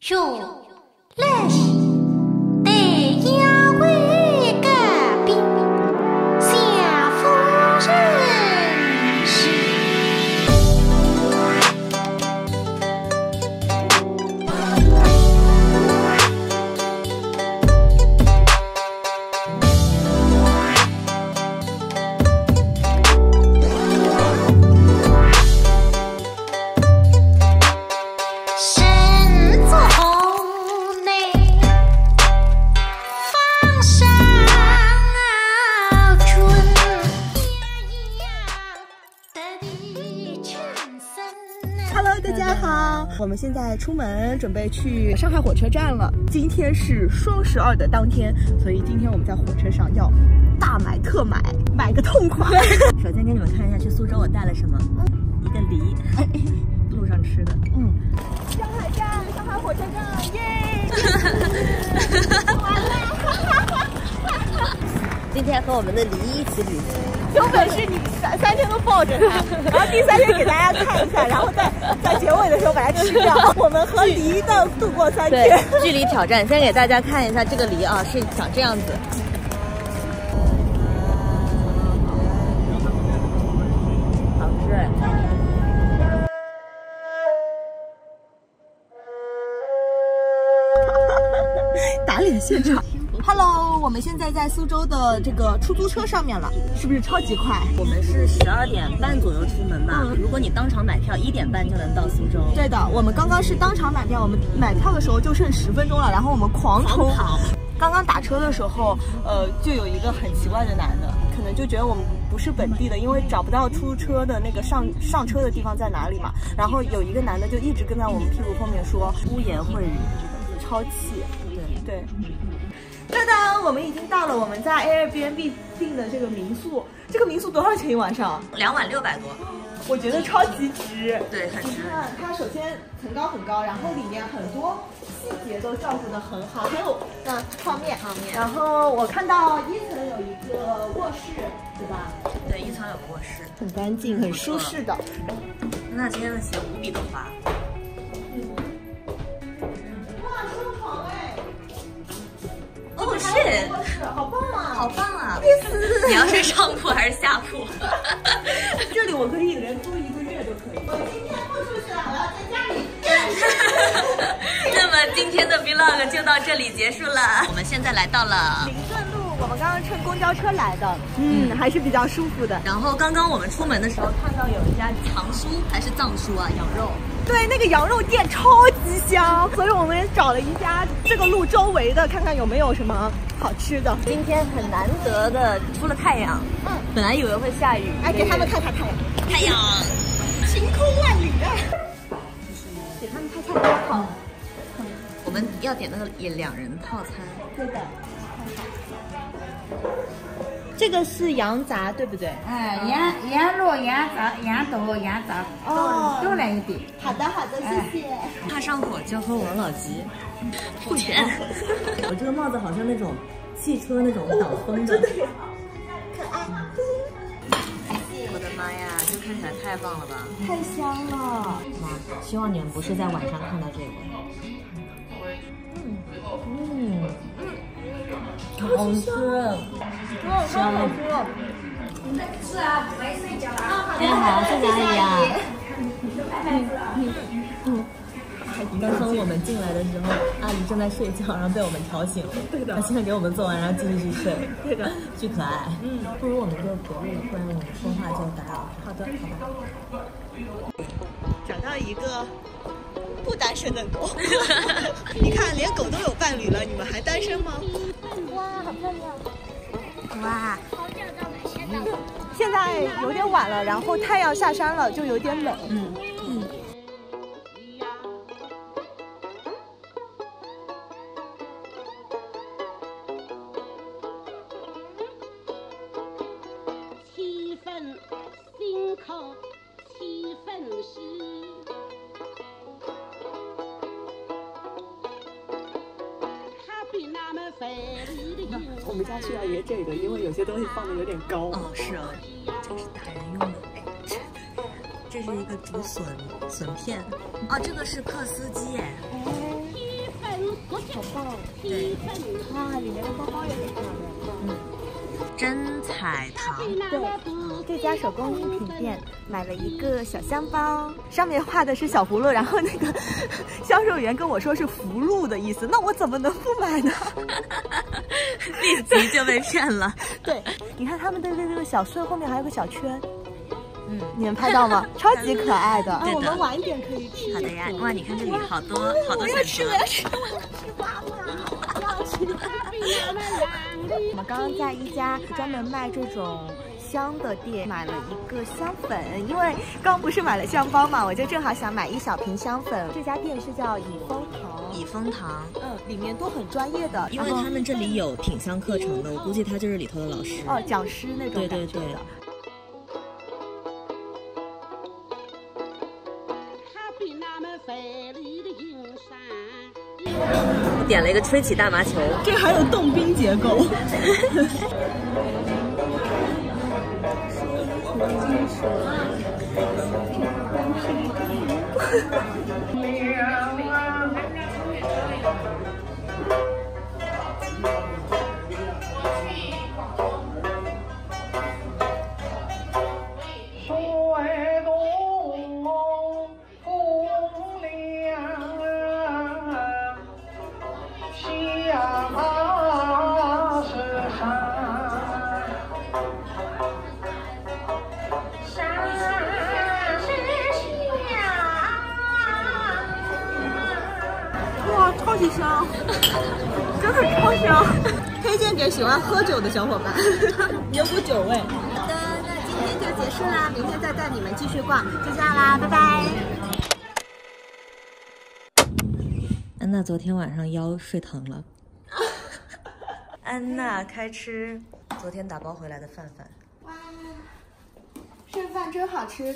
如历史第一位嘉宾夏夫人是。 Hello， 大家好，我们现在出门准备去上海火车站了。今天是双12的当天，所以今天我们在火车上要大买特买，买个痛快。 首先给你们看一下去苏州我带了什么，一个梨，路上吃的。 上海站，上海火车站，耶！完了。 今天和我们的梨一起旅行。 有本事你三天都抱着它，然后第3天给大家看一下，然后在结尾的时候把它吃掉。我们和梨的度过3天。 对，距离挑战，先给大家看一下这个梨啊，是长这样子。好吃。 打脸现场。Hello， 我们现在在苏州的这个出租车上面了，是不是超级快？ 我们是12点半左右出门吧。如果你当场买票，1点半就能到苏州。 对的，我们刚刚是当场买票，我们买票的时候就剩10分钟了，然后我们狂冲。刚刚打车的时候，就有一个很奇怪的男的，可能就觉得我们不是本地的，因为找不到出租车的那个上车的地方在哪里嘛。然后有一个男的就一直跟在我们屁股后面说污言秽语， 超气。对。当当，我们已经到了我们在 Airbnb 订的这个民宿。这个民宿多少钱一晚上 ？2晚600多， 我觉得超级值。对， 很值。 你看，它首先层高很高，然后里面很多细节都照顾得很好，还有泡面。然后我看到1层有一个卧室，对吧？ 对，1层有个卧室， 很干净，很舒适的。 那天的鞋无比的滑。哦，是， 好棒啊！ 好棒啊！你要睡上铺还是下铺？ 这里我可以连租1个月都可以。我今天不出去了，我要在家里。 那么今天的 vlog 就到这里结束了。我们现在来到了临顺路，我们刚刚乘公交车来的，还是比较舒服的。 然后刚刚我们出门的时候看到有一家藏酥还是藏酥啊，羊肉。 对，那个羊肉店超级香，所以我们也找了一家这个路周围的，看看有没有什么好吃的。 今天很难得的出了太阳，本来以为会下雨。 哎，给他们看看太阳， 太阳， 晴空万里啊！给他们拍菜多好。 我们要点那个2人套餐。 对的。这个是羊杂，对不对？ 哎，羊肉、羊杂、羊肚、羊杂，都来一点。 好的，谢谢。 怕上火就喝王老吉，付钱。我这个帽子好像那种汽车那种挡风的， 可爱。 我的妈呀，这看起来太棒了吧！ 太香了。 妈，希望你们不是在晚上看到这个。好吃。 好吃。 是啊，不会睡觉啊。 你好，谢谢阿姨啊。刚刚我们进来的时候，阿姨正在睡觉，然后被我们调醒了。对的。她现在给我们做完，然后继续去睡。 对的。 巨可爱。不如我们就隔离了，不然我们说话就打扰。 好的。找到一个不单身的狗。你看，连狗都有伴侣了，你们还单身吗？ 哇，好漂亮！ 哇， 现在有点晚了，然后太阳下山了，就有点冷。 7分辛苦7分诗。 我们家需要一个这个，因为有些东西放的有点高。 哦，是啊，这个是大人用的。这是一个竹笋片。哦，这个是克斯基哎。 哇，里面的包包也很漂亮。 真彩堂， 对，这家手工艺品店买了一个小香包，上面画的是小葫芦，然后那个销售员跟我说是福禄的意思，那我怎么能不买呢？ 立即就被骗了。 对，你看他们的这个小穗后面还有个小圈，你们拍到吗？超级可爱的。 对的， 我们晚一点可以吃。 好的呀，哇，你看这里好多好多选择。 我要吃妈妈，要吃。我们刚刚在一家专门卖这种香的店买了一个香粉，因为刚不是买了香包嘛，我就正好想买一小瓶香粉。这家店是叫以风堂， 以风堂， 里面都很专业的， 因为他们这里有品香课程的，我估计他就是里头的老师， 讲师那种感觉的。 对。点了一个吹起大麻球， 这还有冻冰结构。超级香，真的超香，推荐给喜欢喝酒的小伙伴，有股酒味。 好的，那今天就结束啦，明天再带你们继续逛，就这样啦，拜拜。 安娜昨天晚上腰睡疼了。安娜开吃昨天打包回来的饭。 哇，剩饭真好吃。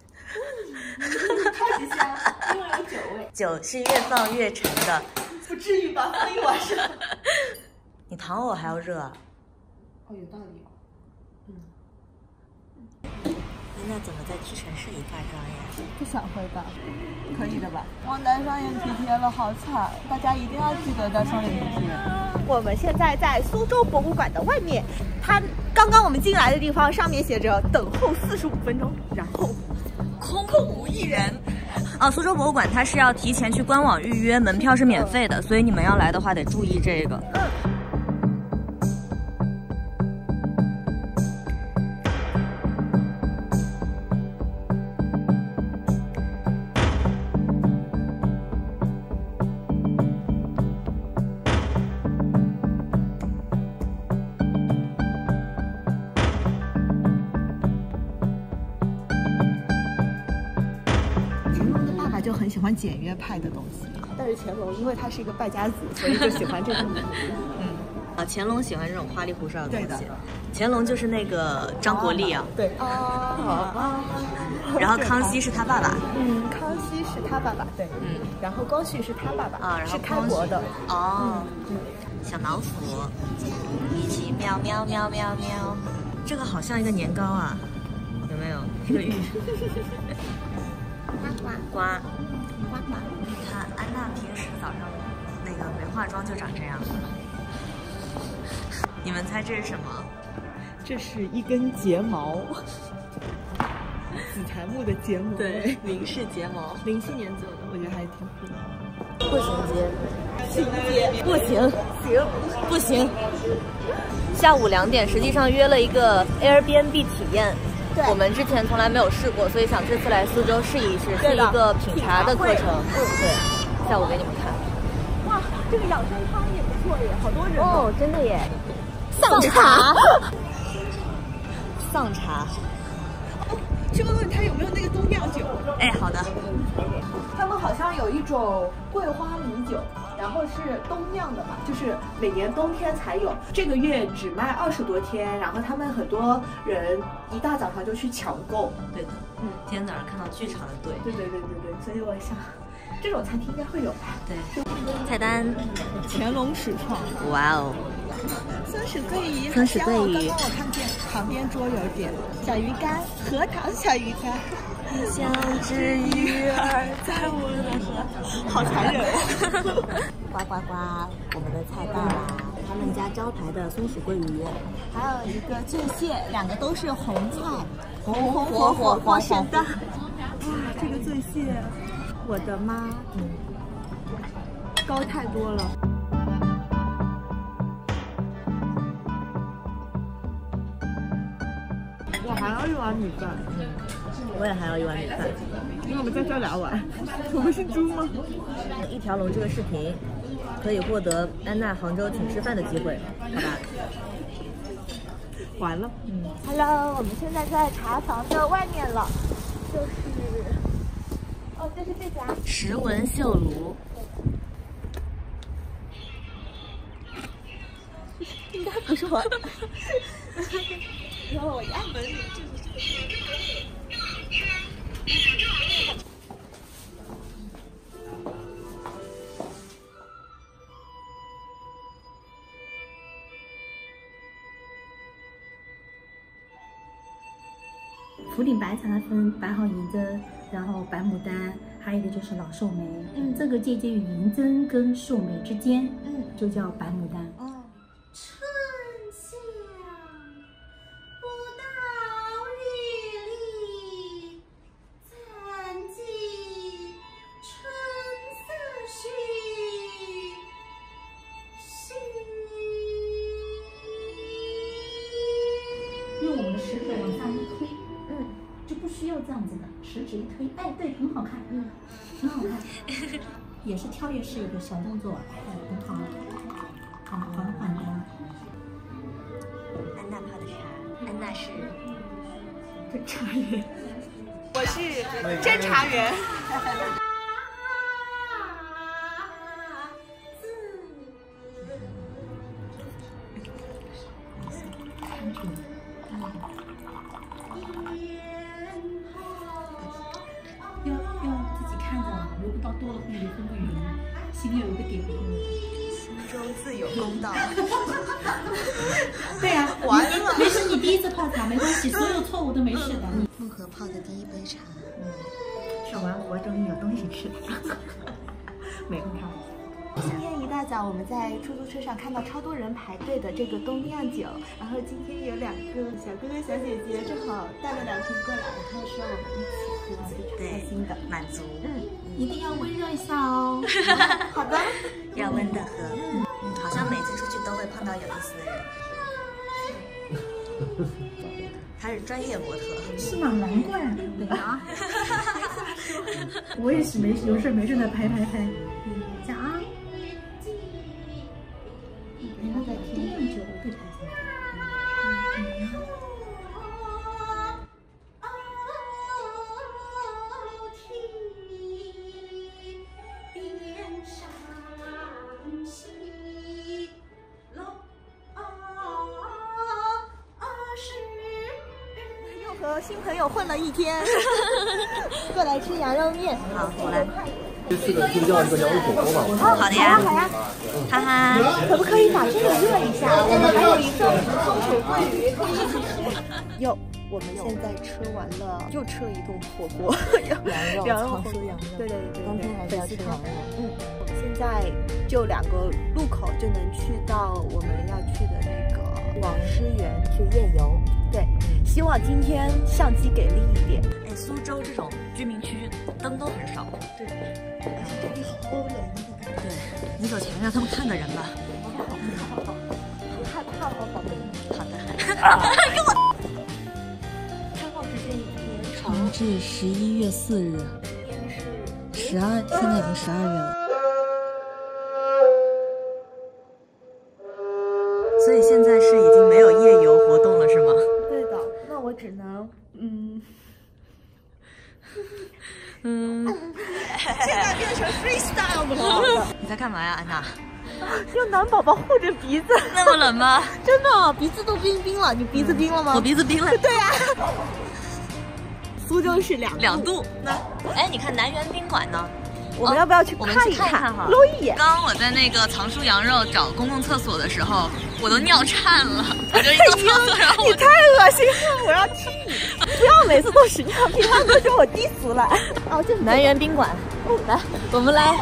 超级香，因为有酒味。 酒是越放越沉的， 不至于吧？放一晚上。 你糖藕还要热啊？ 哦，有道理。 那怎么在屈臣氏里化妆呀？ 不想会吧？可以的吧？忘带双眼皮贴了，好惨！大家一定要记得带双眼皮贴。我们现在在苏州博物馆的外面，它刚刚我们进来的地方上面写着等候45分钟，然后空无一人。 苏州博物馆它是要提前去官网预约，门票是免费的，所以你们要来的话得注意这个。 就很喜欢简约派的东西，但是乾隆因为他是一个败家子，所以就喜欢这种。 乾隆喜欢这种花里胡哨的东西。 对的， 乾隆就是那个张国立啊。 对然后康熙是他爸爸。 康熙是他爸爸，对。然后光绪是他爸爸然后是开国的。 小老虎一起喵喵喵喵喵，这个好像一个年糕啊，有没有？这个玉。呱。你看安娜平时早上那个没化妆就长这样。你们猜这是什么？ 这是一根睫毛，紫檀木的睫毛。 对，林氏睫毛 ，07年做的，我觉得还挺酷的。 不行接， 行接， 不行，不行。下午2点，实际上约了一个 Airbnb 体验。我们之前从来没有试过，所以想这次来苏州试一试，是一个品茶的课程。对，下午给你们看。 哇，这个养生汤也不错耶，好多人哦，真的耶。 丧茶， 丧茶。 去问问他有没有那个冬酿酒。 哎，好的。 他们好像有一种桂花米酒，然后是冬酿的嘛，就是每年冬天才有，这个月只卖20多天，然后他们很多人一大早上就去抢购。 对的，今天早上看到巨长的队。 对，所以我想，这种餐厅应该会有吧？ 对。菜单， 乾隆始创。 哇哦。 松鼠桂鱼， 松鼠桂鱼。 刚刚我看见旁边桌有点小鱼干，荷塘小鱼干。 像只鱼儿在我的河， 好残忍。 呱呱呱！我们的菜到啦，他们家招牌的松鼠桂鱼， 还有一个醉蟹，2个都是红菜，红火火神的。哇，这个醉蟹，我的妈！高太多了。我还要一碗米饭。 我也还要一碗米饭。 那我们再叫2碗。我们姓朱吗？ 一条龙这个视频可以获得安娜杭州请吃饭的机会，好吧？ 完了。 Hello， 我们现在在茶房的外面了，就是这家石纹绣炉。 应该不是我。然后我一按门铃就是这个。 福鼎白茶分白毫银针，然后白牡丹，还有一个就是老寿眉。这个介于银针跟寿眉之间，就叫白牡丹。 春夏不到日丽，暂寄春色绪。 用我们的食指往上一推，就不需要这样子的，食指一推，哎，对，很好看，很好看，也是跳跃式的小动作，很好，好缓缓的。 安娜泡的茶，安娜是侦查员，我是侦查员。 要自己看着，流不到多了会流分不匀，心里有一个点。 心中自有公道。 对呀，完了，没事，你第一次泡茶没关系，所有错误都没事的。 梦河泡的第一杯茶， 上完活终于有东西吃了，没空看。 今天一大早，我们在出租车上看到超多人排队的这个冬酿酒，然后今天有2个小哥哥小姐姐正好带了2瓶过来，他们说我们一起喝，非常开心的， 满足。 一定要温热一下哦。 好的， 要温的喝。好像每次出去都会碰到有意思的人。他是专业模特。 是吗？难怪。对啊。我也是有事没事的拍。讲啊。然后再听酿酒对台词。 又和新朋友混了一天，过来吃羊肉面。 好，我来。 这次的就叫这个羊肉火锅吧。 好的呀， 好呀， 哈哈。 可不可以把这个热一下？我们还有一份松鼠桂鱼可以一起吃。哟，我们现在吃完了，又吃了一顿火锅，羊肉， 糖酥羊肉。 对， 冬天还是要吃羊肉。 我们现在就2个路口就能去到我们要去的那个网师园去夜游。 对，希望今天相机给力一点。 哎，苏州这种居民区灯都很少。 对，而且这里好欧人的感觉。 对，你走前面让他们看个人吧。 好，害怕哦，宝贝。 好的。 给我。开放时间1天。 长至11月4日。现在已经12月了。所以现在是已经没有夜游活动了，是吗？ 对的，那我只能现在变成 freestyle 了。 你在干嘛呀，安娜？ 用暖宝宝护着鼻子。 那么冷吗？ 真的，鼻子都冰了。你鼻子冰了吗？ 我鼻子冰了。 对呀。苏州是2 度。那，哎，你看南园宾馆呢？ 我们要不要去看一看？搂一眼。 刚刚我在那个藏书羊肉找公共厕所的时候， 我都尿颤了，我就一到厕所，然后你太恶心了，我要踢你！不要每次都屎尿屁，他都说我低俗了。哦，这是南园宾馆，来，我们来。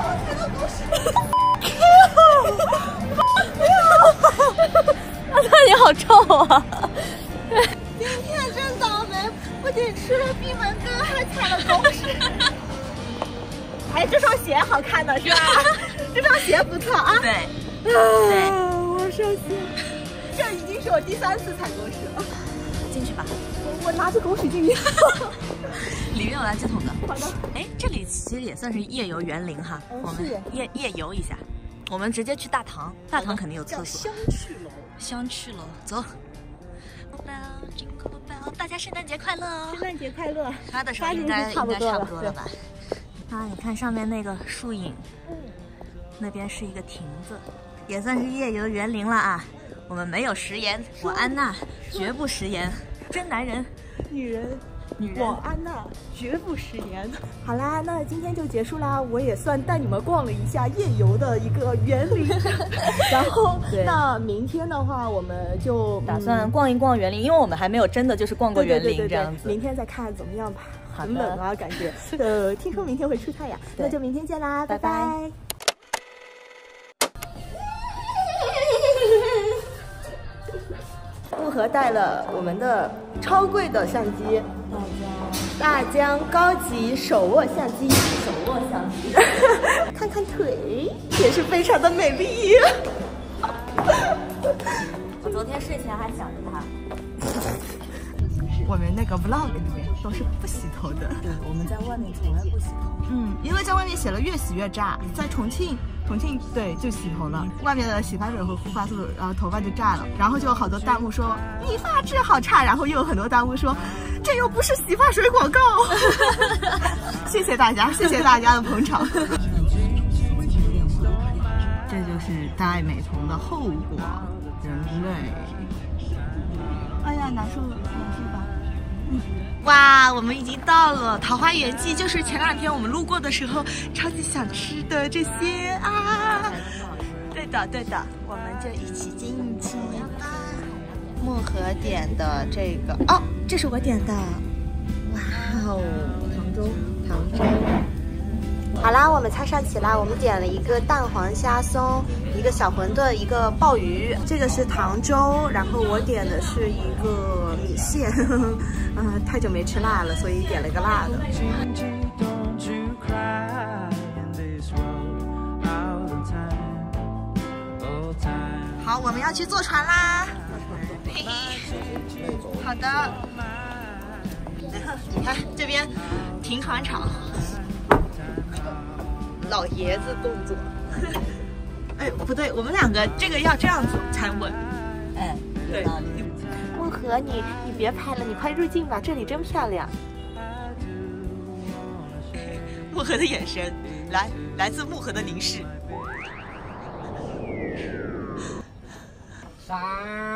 阿特你好臭啊！ 今天真倒霉，不仅吃了闭门羹，还踩了狗屎。哎，这双鞋好看的是吧？这双鞋不错啊。 对， 我伤心。这已经是我第3次踩狗屎了。 进去吧。 我拿着狗屎进去。 里面有垃圾桶的。 好的。 哎，这里其实也算是夜游园林哈，我们夜游一下。我们直接去大堂，大堂肯定有厕所。香趣楼，走。大家圣诞节快乐哦！ 圣诞节快乐！ 发的时候应该差不多了吧？啊，你看上面那个树影，那边是一个亭子，也算是夜游园林了啊。我们没有食言，我安娜绝不食言，真男人， 女人。我安娜绝不食言。好啦，那今天就结束啦。我也算带你们逛了一下夜游的一个园林。然后，那明天的话，我们就打算逛一逛园林，因为我们还没有真的就是逛过园林这样子。 明天再看怎么样吧。很冷啊，感觉。听说明天会出太阳，那就明天见啦，拜拜。木盒带了我们的超贵的相机，大疆高级手握相机，看看腿也是非常的美丽。 我昨天睡前还想着它。 我们那个 vlog 里面都是不洗头的， 对，我们在外面从来不洗头。 因为在外面写了越洗越炸，在重庆对就洗头了，外面的洗发水和护发素，然后头发就炸了，然后就有好多弹幕说你发质好差，然后又有很多弹幕说这又不是洗发水广告。谢谢大家的捧场。这就是戴美瞳的后果，人类。哎呀，难受吧。哇，我们已经到了桃花源记，就是前2天我们路过的时候超级想吃的这些啊。对的，我们就一起进去吧。木盒点的这个哦，这是我点的。哇哦，杭州。好啦，我们菜上齐啦。我们点了一个蛋黄虾松，一个小馄饨，一个鲍鱼。这个是糖粥，然后我点的是一个米线。太久没吃辣了，所以点了一个辣的。好，我们要去坐船啦。嘿嘿，好的。你看这边停船场。老爷子动作。哎，不对，我们两个这个要这样子才稳。 哎， 对。木盒，你别拍了，你快入镜吧，这里真漂亮。木盒的眼神，来自木盒的凝视。 山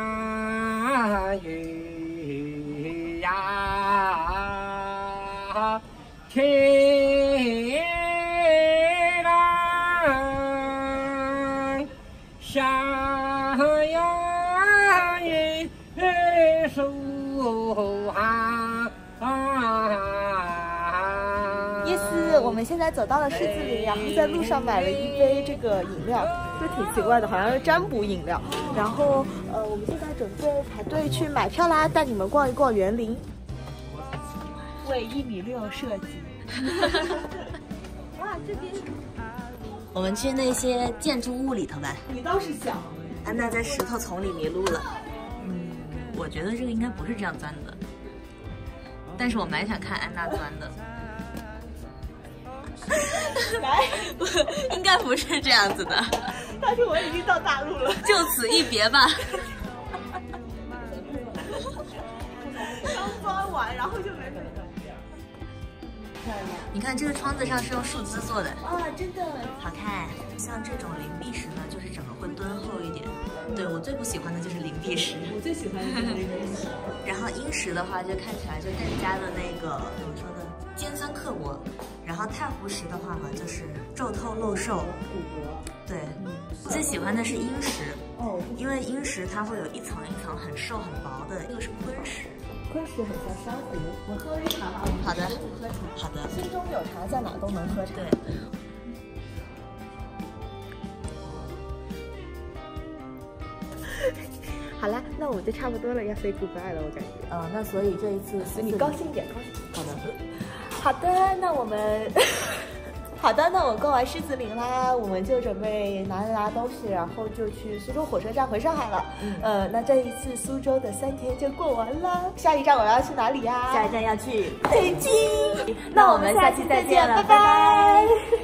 雨呀，天蓝，山呀一树啊。 意思，我们现在走到了狮子林，然后在路上买了一杯这个饮料，就挺奇怪的，好像是占卜饮料。然后我们现在准备排队去买票啦，带你们逛一逛园林。为1.6米设计。哇，这边。 我们去那些建筑物里头吧。 你倒是想。 安娜在石头丛里迷路了。我觉得这个应该不是这样钻的，但是我蛮想看安娜钻的。 来， 应该不是这样子的。 但是我已经到大陆了， 就此一别吧。 刚钻完，然后就没了。 你看这个窗子上是用树枝做的， 真的好看。像这种灵璧石呢，就是整个会敦厚一点。对，我最不喜欢的就是灵璧石， 我最喜欢的就是灵璧石。 然后阴石的话，就看起来就更加的那个怎么说呢，尖酸刻薄。然后太湖石的话嘛，就是皱透露瘦。对，最喜欢的是阴石。 因为鹰石它会有一层一层很瘦很薄的，这个是昆石。 昆石很像珊瑚。 我喝杯茶吧。 好的， 喝茶。 好的。 心中有茶，在哪都能喝茶。 对。 好啦，那我们就差不多了，要 say goodbye 了，我感觉。 那所以这一次你高兴一点，高兴。 好的。 好的，那我们。好的，那我逛完狮子林啦，我们就准备拿东西，然后就去苏州火车站回上海了。那这一次苏州的3天就过完了，下一站我要去哪里呀？ 下一站要去北京。 那我们下期再见了，拜拜。